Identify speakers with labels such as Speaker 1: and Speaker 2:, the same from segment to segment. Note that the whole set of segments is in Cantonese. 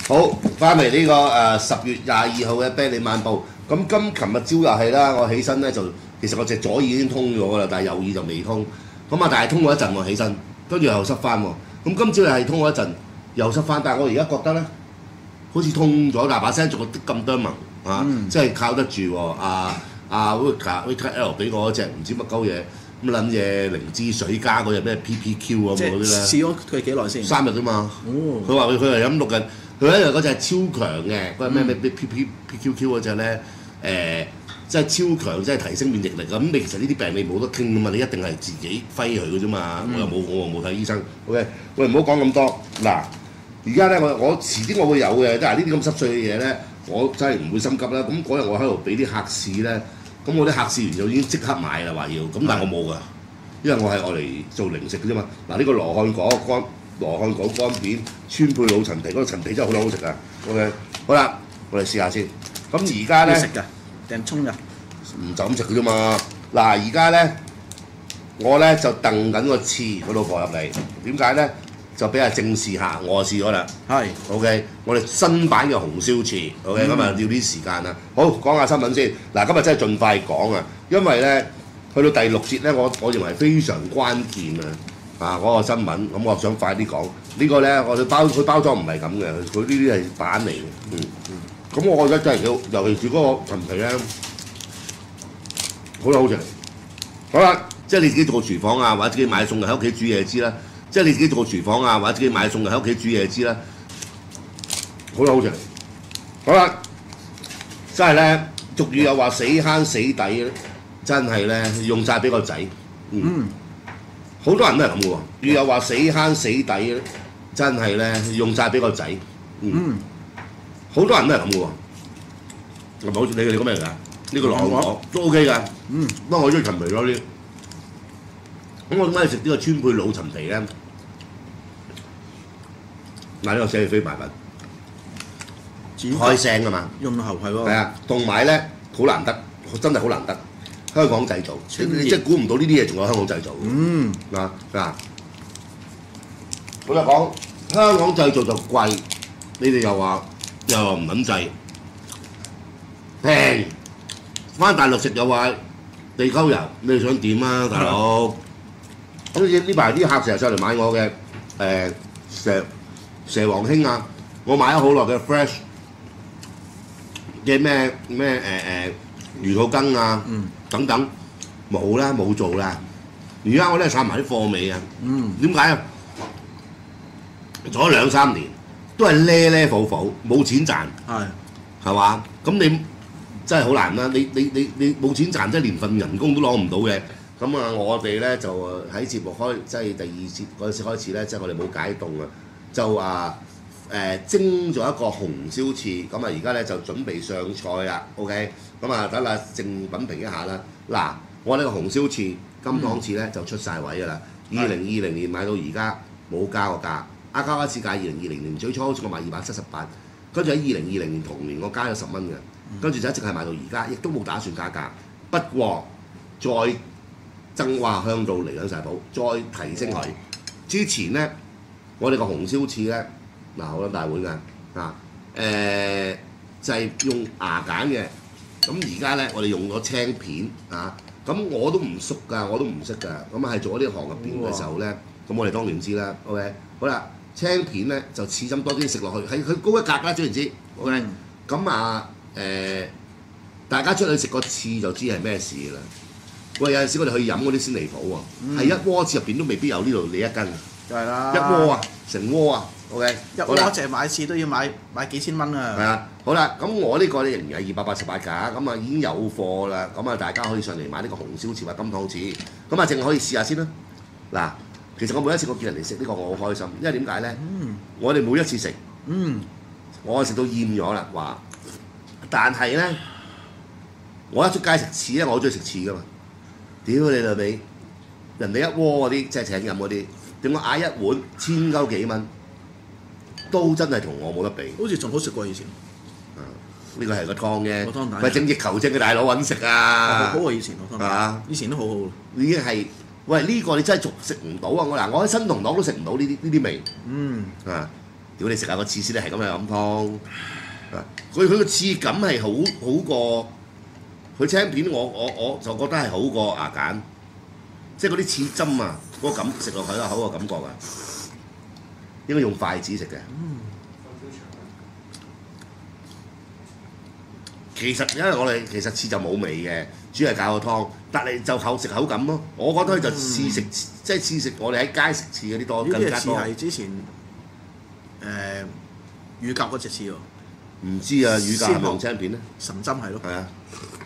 Speaker 1: 好，翻嚟呢個10月22號嘅啤梨漫步。咁琴日朝又係啦，我起身咧就其實我隻左耳已經通咗㗎啦，但係右耳就未通。咁啊，但係通過一陣我起身，跟住又濕翻喎。咁今朝又係通過一陣，又濕翻。但係我而家覺得咧，好似通咗，但把聲仲咁多萌啊，即係靠得住喎。Vika L 俾我嗰隻唔知乜鳩嘢。咁撚嘢靈芝水加嗰隻咩 PPQ 咁嗰啲咧，
Speaker 2: 試咗佢幾耐先
Speaker 1: ？3日啫嘛。佢話佢係飲6日，佢一日嗰隻係超強嘅，嗰隻咩 PQQ 嗰隻咧，即係超強，即係提升免疫力。咁你其實呢啲病你冇得傾噶嘛，你一定係自己揮佢嘅啫嘛。我又冇睇醫生。OK， 喂，唔好講咁多。嗱，而家咧我遲啲我會有嘅，但係呢啲咁濕碎嘅嘢咧，我真係唔會心急啦。咁嗰日我喺度俾啲客試咧。咁我啲客試完就已經即刻買啦，話要咁，但係我冇㗎，因為我係愛嚟做零食嘅啫嘛。嗱，呢個羅漢果乾片，川貝老陳皮，嗰個陳皮真係好好食啊。OK， 好啦，我哋試下先。咁而家咧，
Speaker 2: 食㗎定沖㗎？
Speaker 1: 唔就咁食嘅啫嘛。嗱，而家咧，我咧就燉緊個翅個老婆入嚟，點解咧？就俾阿正試下，我試咗啦。
Speaker 2: 係
Speaker 1: OK， 我哋新版嘅紅燒翅 OK， 咁啊要啲時間啦。好，講下新聞先。嗱，今日真係盡快講啊，因為咧去到第6節咧，我認為非常關鍵啊！嗰個新聞，咁我想快啲講。呢個咧，佢包裝唔係咁嘅，佢呢啲係版嚟嘅。咁我覺得真係幾好，尤其是嗰個陳皮咧，好食。好啦，即係你自己做個廚房啊，或者自己買餸喺屋企煮嘢知啦。即係你自己做個廚房啊，或者自己買餸喺屋企煮嘢知啦，好食。好啦，真係咧，俗語又話死慳死抵，真係咧用晒俾個仔。好多人都係咁嘅喎。俗語又話死慳死抵，真係咧用晒俾個仔。好多人都係咁嘅喎。係咪好似你講咩嚟㗎？呢個羅漢果都 OK 㗎。不過我中意陳皮多啲。咁我點解食呢個川貝老陳皮咧？嗱，呢個寫住飛埋品，開聲㗎嘛，
Speaker 2: 用喉係喎。
Speaker 1: 係啊，同埋咧好難得，真係好難得，香港製造，你即係估唔到呢啲嘢仲有香港製造。好啦，講香港製造就貴，你哋又話唔撚制，平，翻大陸食又話地溝油，你哋想點啊，大佬？咁呢排啲客成日上嚟買我嘅蛇王兄啊，我買咗好耐嘅 fresh 嘅咩魚肚羹啊等等，冇啦冇做啦。而家我咧曬埋啲貨尾啊。點解啊？做咗2-3年都係呢苦苦，冇錢賺，係嘛？咁你真係好難啦！你冇錢賺，即係連份人工都攞唔到嘅。咁啊，我哋咧就喺節目即係第2節嗰陣時開始咧，即係我哋冇解凍啊，就蒸咗一個紅燒翅，咁啊而家咧就準備上菜啦 ，OK， 咁啊等下正品評一下啦。嗱，我呢個紅燒翅金湯翅咧就出晒位㗎啦，2020年買到而家冇加過價，加一次價2020年最初好似我賣278，跟住喺2020年同年我加咗10蚊嘅，跟住就一直係賣到而家，亦都冇打算加價，不過再增香到嚟緊晒譜，再提升佢。之前咧，我哋個紅燒翅咧，嗱好撚大碗㗎，就係用牙揀嘅。咁而家咧，我哋用咗青片啊，咁我都唔熟㗎，我都唔識㗎。咁係做咗呢行入邊嘅時候咧，咁我哋當然知啦。OK， 好啦，青片咧就刺針多啲食落去，係佢高一格啦，總言之。OK， 咁大家出去食個翅就知係咩事啦。喂，有陣時我哋去飲嗰啲先離譜喎，係一鍋翅入邊都未必有呢度你一斤，
Speaker 2: 就係啦，
Speaker 1: 一鍋啊，成鍋啊 ，OK，
Speaker 2: 一鍋淨係買翅都要買幾千蚊啊！
Speaker 1: 係啊，好啦，咁我呢個咧仍然係288㗎，咁啊已經有貨啦，咁啊大家可以上嚟買呢個紅燒翅或金湯翅，咁啊淨係可以試下先啦。嗱，其實我每一次我見人哋食呢個我好開心，因為點解咧？我哋每一次食，我食到厭咗啦，話，但係咧，我一出街食翅咧，我好中意食翅㗎嘛。屌你老味，人哋一鍋嗰啲即係請飲嗰啲，點解嗌一碗1000鳩幾蚊，都真係同我冇得比。
Speaker 2: 好似仲好食過以前。
Speaker 1: 呢個係個湯嘅，
Speaker 2: 個湯底。
Speaker 1: 咪精益求精嘅大佬揾食啊！
Speaker 2: 好過以前個湯底。
Speaker 1: 啊！
Speaker 2: 以前都好好。
Speaker 1: 已經係，喂呢個你真係食唔到啊！我喺新同黨都食唔到呢啲味。 屌你食下個刺先，你係咁樣飲湯。佢個刺感係好過佢青片，我就覺得係好過牙揀，即係嗰啲刺針啊，嗰、個感食落去啦，好個感覺啊，應該用筷子食嘅。其實因為我哋其實刺就冇味嘅，主要係搞個湯，但係就口食口感咯。我覺得佢就刺食，即係刺食我哋喺街食刺嗰啲多，更加多。
Speaker 2: 呢啲係之前乳鴿嗰隻刺喎。
Speaker 1: 唔知啊，乳鴿係咪用青片咧？
Speaker 2: 神針係咯。
Speaker 1: 係啊。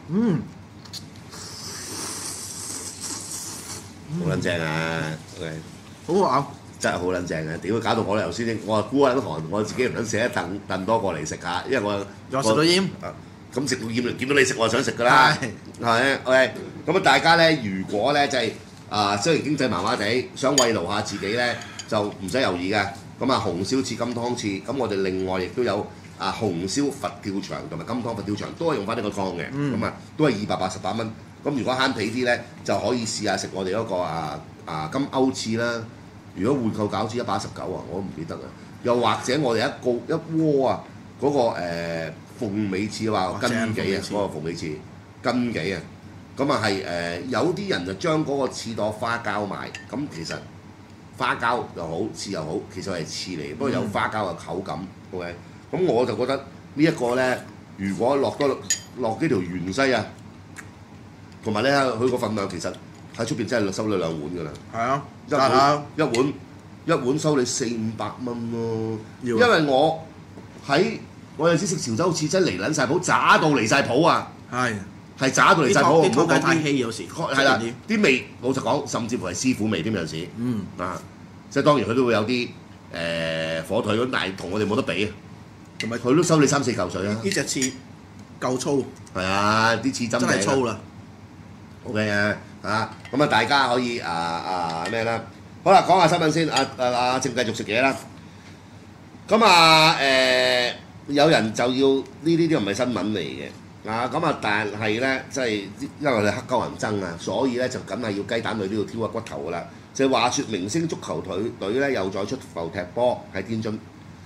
Speaker 1: 好撚正啊 ！OK，
Speaker 2: 好好咬，
Speaker 1: 真係好撚正啊！屌，搞到我頭先，我話估下啲韓，我自己唔撚寫一燉多過嚟食下，因為我
Speaker 2: 又食到厭。
Speaker 1: 咁食到厭，見到你食我就想食㗎啦。係 OK， 咁啊大家咧，如果咧就係雖然經濟麻麻地，想慰勞下自己咧，就唔使猶豫嘅。咁啊紅燒翅、金湯翅，咁我哋另外亦都有紅燒佛跳牆同埋金湯佛跳牆，都係用翻呢個湯嘅。咁啊都係288蚊。咁如果慳皮啲咧，就可以試下食我哋嗰個金歐翅啦。如果回購餃子119啊，我都唔記得啦。又或者我哋一鍋啊，嗰個鳳尾翅話斤幾啊，嗰個鳳尾翅斤幾啊。咁啊係有啲人就將嗰個翅當花膠賣，咁其實花膠又好，翅又好，其實係翅嚟，不過有花膠嘅口感。OK， 咁我就覺得呢一個咧，如果落幾條芫茜啊，同埋咧佢個份量其實喺出邊真係收你2碗㗎啦。係啊，一碗收你400-500蚊咯。因為我有陣時食潮州翅真係離撚晒譜，渣到離晒譜啊！係渣到離晒譜，
Speaker 2: 啲湯底太稀有時。
Speaker 1: 係啦，啲味老實講，甚至乎係師傅味添有陣時。即係當然佢都會有啲火腿咁，但係同我哋冇得比啊。同埋佢都收你3-4嚿水啊！
Speaker 2: 呢隻翅夠粗。係
Speaker 1: 啊，啲翅針
Speaker 2: 真係粗啦。
Speaker 1: OK 啊，咁啊大家可以咩啦？好啦，講下新聞先。正繼續食嘢啦。咁有人就要呢啲都唔係新聞嚟嘅。咁但係咧，即係因為我哋黑鳩人憎啊，所以咧就梗係要雞蛋裏都要挑個骨頭噶啦。就話説明星足球隊咧又再出埠踢波喺天津。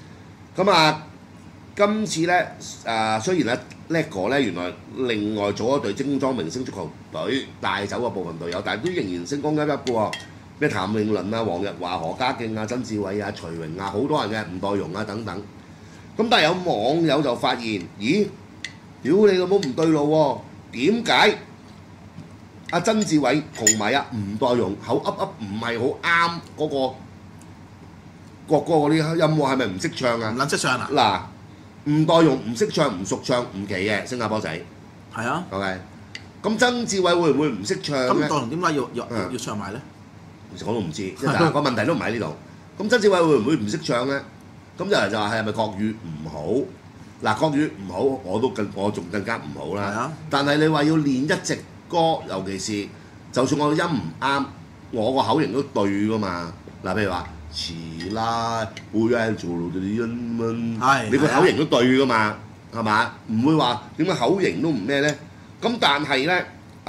Speaker 1: 今次咧雖然叻哥咧原來另外組一隊精裝明星足球隊帶走個部分隊友，但係都仍然星光熠熠嘅喎。咩譚詠麟啊、黃日華、何家勁啊、曾志偉啊、徐榮啊，好多人嘅吳岱融啊等等。咁但係有網友就發現，咦？屌你老母唔對路喎！點解曾志偉同埋吳岱融口噏噏唔係好啱嗰個國歌嗰啲音喎？係咪唔識唱啊？
Speaker 2: 唔撚識唱啊！
Speaker 1: 嗱，吳岱融唔識唱唔熟唱唔奇嘅，新加坡仔。
Speaker 2: 係啊。
Speaker 1: OK。咁曾志偉會唔會唔識唱咧？
Speaker 2: 咁岱融點解要唱埋咧？
Speaker 1: 其實我都唔知，但個問題都唔喺呢度。咁曾志偉會唔會唔識唱咧？咁有人就話係咪國語唔好？嗱，國語唔好，我仲更加唔好啦。但係你話要練一隻歌，尤其是就算我個音唔啱，我個口型都對噶嘛。嗱，譬如話遲啦，會有人做到啲英文，你個口型都對噶嘛，係嘛？唔會話點解口型都唔咩咧？咁但係咧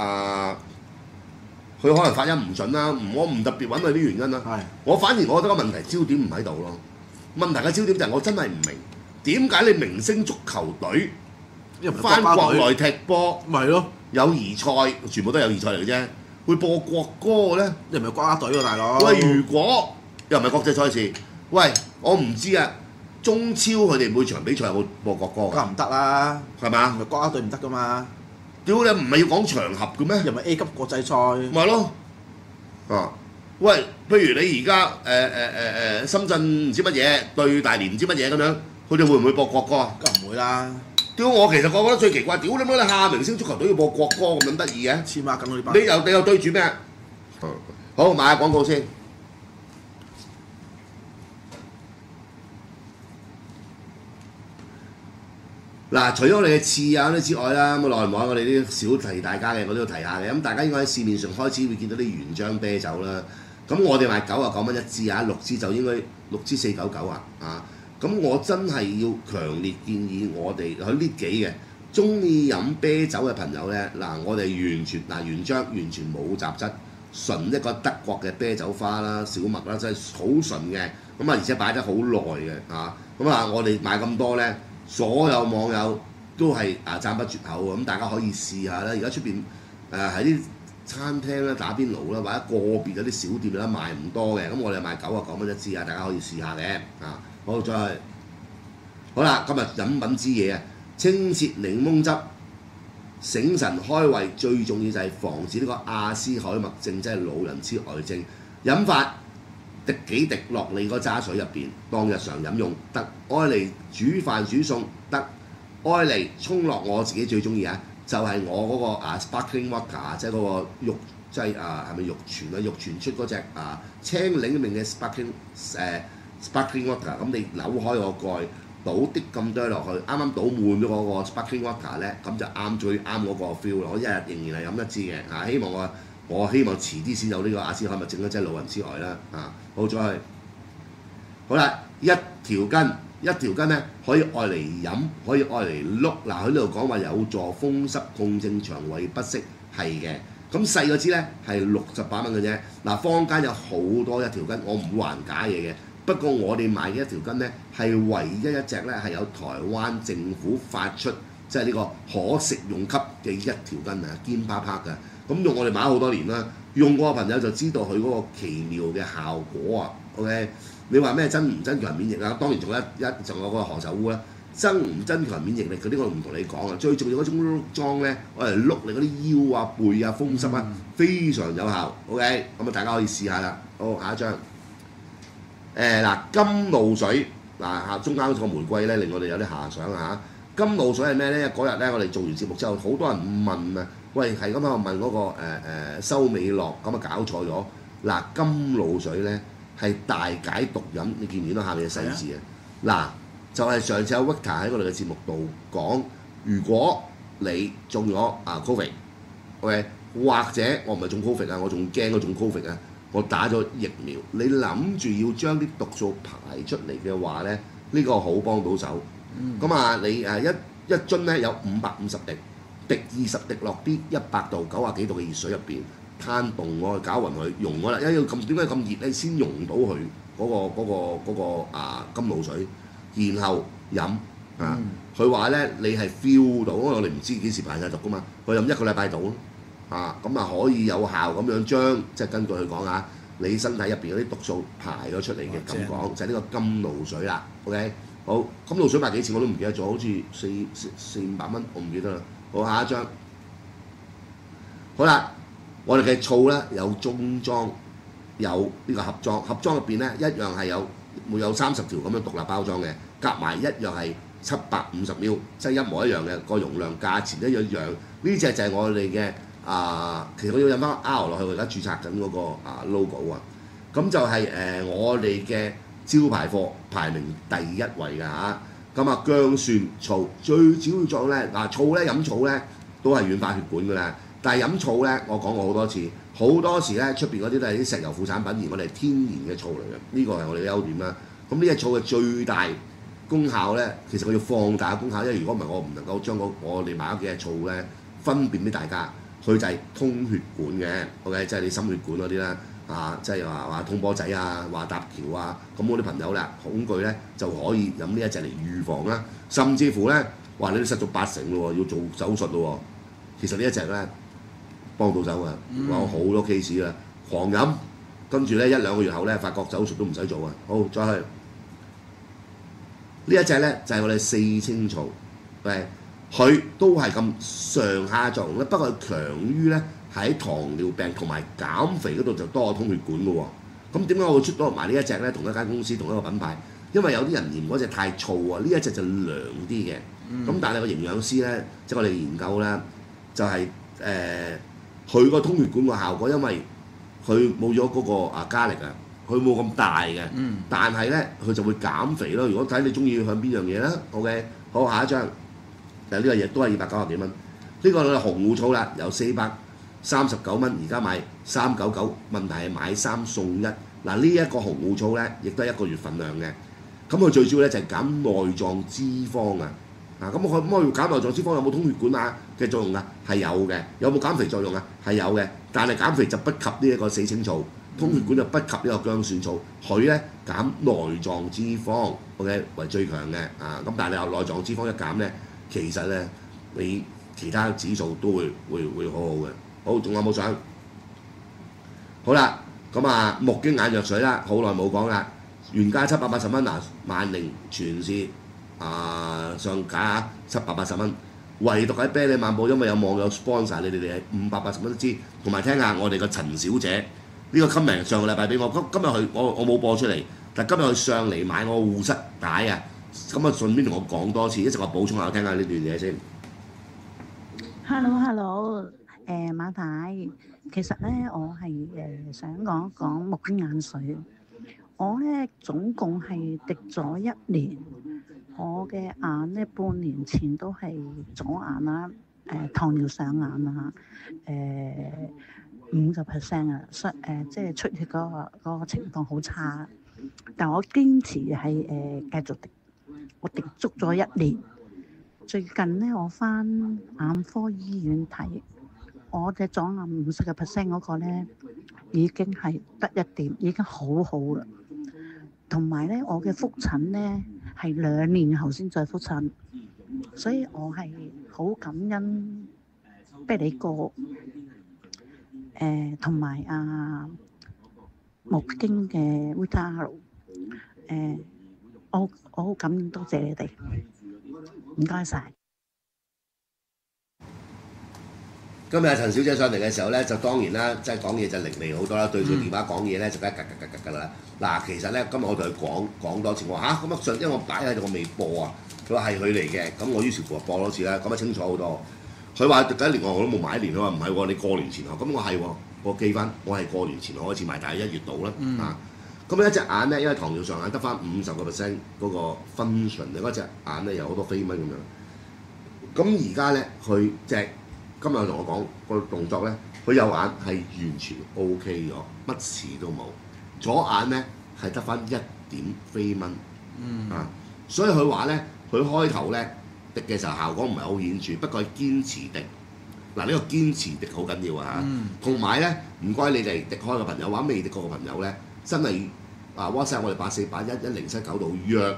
Speaker 1: 佢可能發音唔準啦，我唔特別揾佢啲原因啦。我反而我覺得個問題焦點唔喺度咯。問題嘅焦點就係我真係唔明點解你明星足球隊翻國內踢波，
Speaker 2: 咪咯，
Speaker 1: 友誼賽全部都係友誼賽嚟嘅啫，會播國歌咧？
Speaker 2: 你唔係國家隊喎，大佬。
Speaker 1: 喂，如果又唔係國際賽事，喂，我唔知啊。中超佢哋每場比賽有冇播國歌？
Speaker 2: 梗唔得啦，係嘛？唔係國家隊唔得噶嘛。
Speaker 1: 屌你唔係要講場合嘅咩？
Speaker 2: 又唔係 A 級國際賽。
Speaker 1: 咪咯，喂，譬如你而家深圳唔知乜嘢對大連唔知乜嘢咁樣，佢哋會唔會播國歌啊？
Speaker 2: 梗唔會啦。
Speaker 1: 屌我其實我覺得最奇怪，屌你乜你下明星足球隊要播國歌咁得意嘅？
Speaker 2: 黐孖筋呢班。
Speaker 1: 你又對住咩？好買下廣告先。嗱，除咗我哋嘅翅啊嗰啲之外啦，咁耐唔耐我哋啲少提大家嘅，我都要提下嘅。咁大家應該喺市面上開始會見到啲原漿啤酒啦。咁我哋賣99蚊一支啊，6支就應該6支499啊。咁我真係要強烈建議我哋喺呢幾嘅中意飲啤酒嘅朋友咧，我哋完全原漿完全冇雜質，純一個德國嘅啤酒花啦、小麥啦，真係好純嘅。咁而且擺得好耐嘅咁啊，我哋買咁多咧，所有網友都係讚不絕口咁大家可以試下啦。而家出邊喺啲餐廳咧打邊爐啦，或者個別有啲小店有得賣唔多嘅，咁我哋賣99蚊一支啊，大家可以試下嘅好，再去好啦，今日飲品之夜啊，清澈檸檬汁，醒神開胃，最重要就係防止呢個阿斯海默症，即係老人痴呆症。飲法滴幾滴落你個揸水入邊，當日常飲用得，愛嚟煮飯煮餸得，愛嚟沖落我自己最中意就係我嗰個sparkling water， 即係嗰個玉即係係咪玉泉玉泉出嗰隻青檸味嘅 sparkling water， 咁你扭開個蓋，倒啲咁多落去，啱啱倒滿咗嗰個 sparkling water 咧，咁就最啱嗰個 feel 咯。我一日仍然係飲一支嘅希望我希望遲啲先有呢個阿斯海默症啦，即係老人痴呆啦好再去好啦，一條筋咧可以愛嚟飲，可以愛嚟碌佢呢度講話有助風濕痛症、腸胃不適係嘅。咁細嗰支咧係68蚊嘅啫。坊間有好多一條筋，我唔會還假嘢嘅。不過我哋買嘅一條筋咧係唯一一隻咧係有台灣政府發出即係呢個可食用級嘅一條筋堅啪啪嘅。咁用我哋買咗好多年啦，用過嘅朋友就知道佢嗰個奇妙嘅效果OK， 你話咩增唔增強免疫當然仲有個何首烏啦，增唔增強免疫力嗰啲我唔同你講最重要嗰種碌裝咧，我嚟碌你嗰啲腰背風濕非常有效 OK， 咁大家可以試下啦。好，下一張。甘露水中間嗰個玫瑰咧令我哋有啲遐想甘露水係咩咧？嗰日咧我哋做完節目之後，好多人問喂係咁喺度問嗰個收美樂咁搞錯咗甘露水咧係大解毒飲，你見唔見到下面嘅細字就係上次阿 Victor 喺我哋嘅節目度講，如果你中咗Covid， OK， 或者我唔係中 Covid我仲驚嗰種 Covid我打咗疫苗，你諗住要將啲毒素排出嚟嘅話咧，呢個好幫到手。咁你一樽咧有550滴，滴20滴落啲100度、90幾度嘅熱水入邊，攤凍我去攪勻佢，溶咗啦。因為點解咁熱咧，先溶到佢嗰個甘露水，然後飲佢話咧你係 feel 到，因為我哋唔知幾時排晒毒噶嘛，佢飲1個禮拜到咯。可以有效咁樣將即係根據佢講你身體入邊嗰啲毒素排咗出嚟嘅咁講，就係呢個甘露水啦。OK， 好，甘露水賣幾錢我都唔記得咗，好似400-500蚊，我唔記得啦。好，下一張。好啦，我哋嘅醋咧有中裝，有呢個盒裝，盒裝入邊咧一樣係會有30條咁樣獨立包裝嘅，夾埋一樣係750ml，即係一模一樣嘅個容量，價錢一樣。呢隻就係我哋嘅。其實我要印翻 R 落去，我而家註冊緊嗰個logo咁就係我哋嘅招牌貨，排名第1位㗎咁薑蒜醋最主要作用咧醋咧飲醋咧都係軟化血管㗎啦，但係飲醋咧我講過好多次，好多時咧出邊嗰啲都係啲石油副產品，而我哋係天然嘅醋嚟嘅，呢個係我哋嘅優點啦。咁呢隻醋嘅最大功效咧，其實我要放大功效，因為如果唔係我唔能夠將我哋買咗幾隻醋咧分辨俾大家。佢就係通血管嘅 ，OK， 即係你心血管嗰啲啦，即係話通波仔話搭橋咁嗰啲朋友啦，恐懼咧就可以飲呢一隻嚟預防啦，甚至乎咧話你都失咗80%咯喎，要做手術咯喎，其實呢一隻咧幫到手㗎，我有好多 case 啦，狂飲，跟住咧1-2個月後咧發覺手術都唔使做啊。好，再去呢一隻咧就係我哋4青醋，佢都係咁上下作用咧，不過佢強於咧喺糖尿病同埋減肥嗰度就多通血管嘅喎。咁點解我會出到埋呢一隻咧？同一間公司同一個品牌，因為有啲人嫌嗰隻太燥呢一隻就涼啲嘅。但係個營養師咧，即係我哋研究咧，就係佢個通血管個效果，因為佢冇咗嗰個加力佢冇咁大嘅。但係咧佢就會減肥咯。如果睇你中意向邊樣嘢啦 ，OK， 好，下一張。呢個嘢都係290幾蚊，呢個紅芋醋啦，由439蚊，而家買399，問題係買3送1。呢一個紅芋醋咧，亦都係1個月份量嘅。咁佢最主要咧就係減內臟脂肪咁佢減內臟脂肪有冇通血管嘅作用係有嘅。有冇減肥作用係有嘅，但係減肥就不及呢一個4青醋。 通血管就不及呢個薑蒜草，佢咧減內臟脂肪 ，OK 為最強嘅啊。咁但係你有內臟脂肪一減咧，其實咧你其他指數都會好好嘅。好，仲有冇想？好啦，咁啊木經眼藥水啦，好耐冇講啦，原價780蚊嗱，萬寧全線上架780蚊。唯獨喺啤梨漫步，因為有網友 sponsor 你哋580蚊一支，同埋聽下我哋個陳小姐呢個 comment 上個禮拜俾我，今日佢我冇播出嚟，但今日佢上嚟買我護膝帶啊，咁啊順便同我講多次，一陣我補充下聽下呢段嘢先。
Speaker 3: Hello， 馬太，其實咧我係想講一講木經眼水，我咧總共係滴咗1年。我嘅眼咧，半年前都係左眼啦，糖尿上眼啦，50%啊，即係出血嗰個情況好差，但我堅持係繼續滴，我滴足咗1年。最近咧，我返眼科醫院睇，我嘅左眼50%嗰個咧已經係得1點，已經好好啦。同埋咧，我嘅覆診咧係2年後先再覆診，所以我係好感恩啤梨哥同埋木經嘅 Vita， 我好感恩，多謝你哋，唔該晒。
Speaker 1: 今日陳小姐上嚟嘅時候咧，就當然啦，即係講嘢就伶俐好多啦，對住電話講嘢咧就梗係㗎啦。嗱，其實咧今日我同佢講多次，我話咁啊因為我擺喺度我未播啊，佢話係佢嚟嘅，咁我於是乎播多次啦，咁啊清楚好多。佢話第一年我都冇買一年，佢話唔係喎，你過年前後，咁我係喎，我記翻，我係過年前後開始買，大概1月度啦咁一隻眼咧，因為糖尿上眼得翻50% 嗰個 function， 嗰隻眼咧有好多飛蚊咁樣。咁而家咧佢今日同我講個動作咧，佢右眼係完全 OK 咗，乜事都冇。左眼咧係得翻1點飛蚊，所以佢話咧，佢開頭咧滴嘅時候效果唔係好顯著，不過係堅持滴。嗱，呢個堅持滴好緊要啊！同埋咧，唔該你哋滴開嘅朋友或者未滴過嘅朋友咧，真係WhatsApp 我哋84811079度約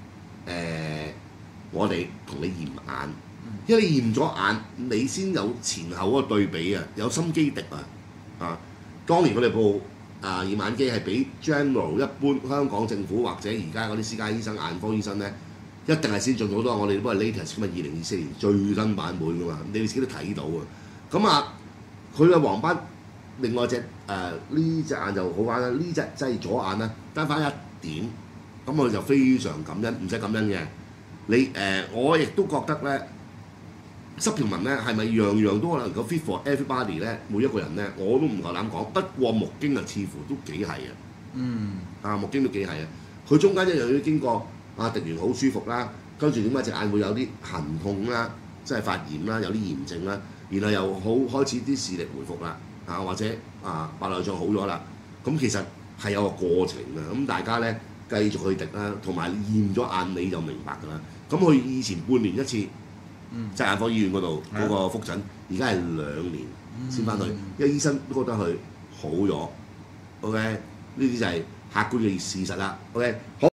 Speaker 1: 我哋同你驗眼。因為你驗咗眼，你先有前後嗰個對比啊，有心機滴啊！當年我哋部驗眼機係比 General 一般香港政府或者而家嗰啲私家醫生、眼科醫生咧，一定係先進好多。我哋都係 latest 咁啊，2024年最新版本噶嘛，你哋自己都睇到啊。咁佢嘅黃斑，另外隻呢隻眼就好玩啦，呢隻即係左眼啦，得翻1點，咁佢就非常感恩，唔使感恩嘅。我亦都覺得咧。supplement 咧係咪樣樣都可能夠 fit for everybody 咧？每一個人咧我都唔夠膽講。不過木經似乎都幾係嘅。木經都幾係啊！佢中間一樣要經過滴完好舒服啦，跟住點解隻眼會有啲痕痛啦，即係發炎啦，有啲炎症啦，然後又開始啲視力回復啦，或者白內障好咗啦。咁其實係有個過程嘅。咁大家咧繼續去滴啦，同埋驗咗眼你就明白㗎啦。咁佢以前半年一次。即係眼科醫院嗰度嗰個覆診，而家係2年先翻去，因為醫生都覺得佢好咗。OK，呢啲就係客觀嘅事實啦。OK，好。